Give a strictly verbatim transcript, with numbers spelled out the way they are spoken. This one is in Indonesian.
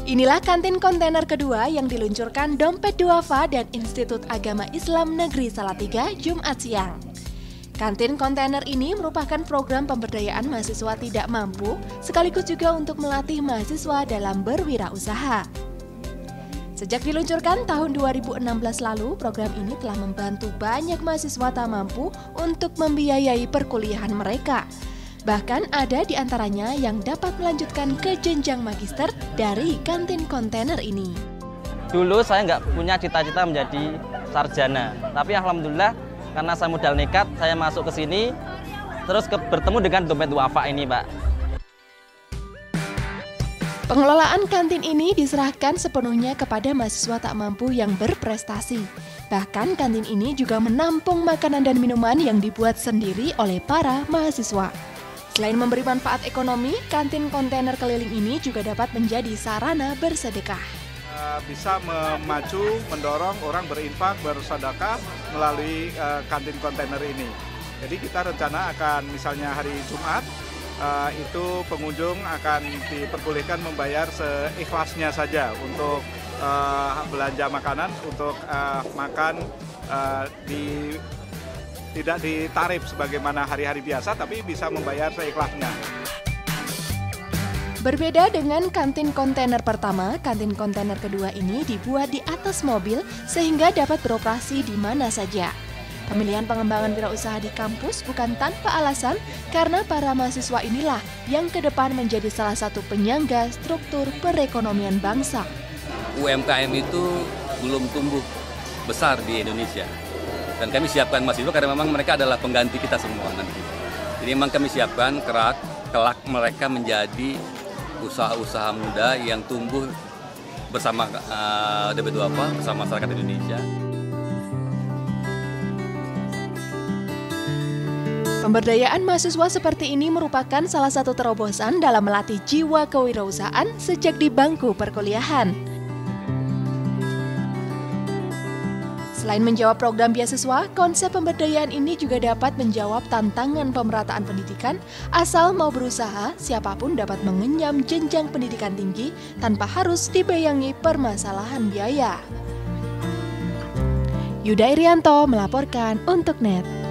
Inilah kantin kontainer kedua yang diluncurkan Dompet Duafa dan Institut Agama Islam Negeri Salatiga Jumat siang. Kantin kontainer ini merupakan program pemberdayaan mahasiswa tidak mampu, sekaligus juga untuk melatih mahasiswa dalam berwirausaha. Sejak diluncurkan tahun dua ribu enam belas lalu, program ini telah membantu banyak mahasiswa tak mampu untuk membiayai perkuliahan mereka. Bahkan ada di antaranya yang dapat melanjutkan ke jenjang magister dari kantin kontainer ini. Dulu saya nggak punya cita-cita menjadi sarjana, tapi alhamdulillah karena saya modal nekat, saya masuk ke sini, terus ke, bertemu dengan Dompet Duafa ini, Pak. Pengelolaan kantin ini diserahkan sepenuhnya kepada mahasiswa tak mampu yang berprestasi. Bahkan kantin ini juga menampung makanan dan minuman yang dibuat sendiri oleh para mahasiswa. Selain memberi manfaat ekonomi, kantin kontainer keliling ini juga dapat menjadi sarana bersedekah. Bisa memacu, mendorong orang berinfak, bersedekah melalui uh, kantin kontainer ini. Jadi kita rencana akan misalnya hari Jumat, uh, itu pengunjung akan diperbolehkan membayar seikhlasnya saja untuk uh, belanja makanan, untuk uh, makan uh, di tidak ditarif sebagaimana hari-hari biasa, tapi bisa membayar seikhlasnya. Berbeda dengan kantin kontainer pertama, kantin kontainer kedua ini dibuat di atas mobil sehingga dapat beroperasi di mana saja. Pemilihan pengembangan wirausaha di kampus bukan tanpa alasan, karena para mahasiswa inilah yang ke depan menjadi salah satu penyangga struktur perekonomian bangsa. U M K M itu belum tumbuh besar di Indonesia. Dan kami siapkan mahasiswa karena memang mereka adalah pengganti kita semua nanti. Jadi memang kami siapkan kerak, kelak mereka menjadi usaha-usaha muda yang tumbuh bersama uh, Dompet Duafa, bersama masyarakat Indonesia. Pemberdayaan mahasiswa seperti ini merupakan salah satu terobosan dalam melatih jiwa kewirausahaan sejak di bangku perkuliahan. Selain menjawab program beasiswa, konsep pemberdayaan ini juga dapat menjawab tantangan pemerataan pendidikan, asal mau berusaha, siapapun dapat mengenyam jenjang pendidikan tinggi tanpa harus dibayangi permasalahan biaya. Yuda Irianto melaporkan untuk Net.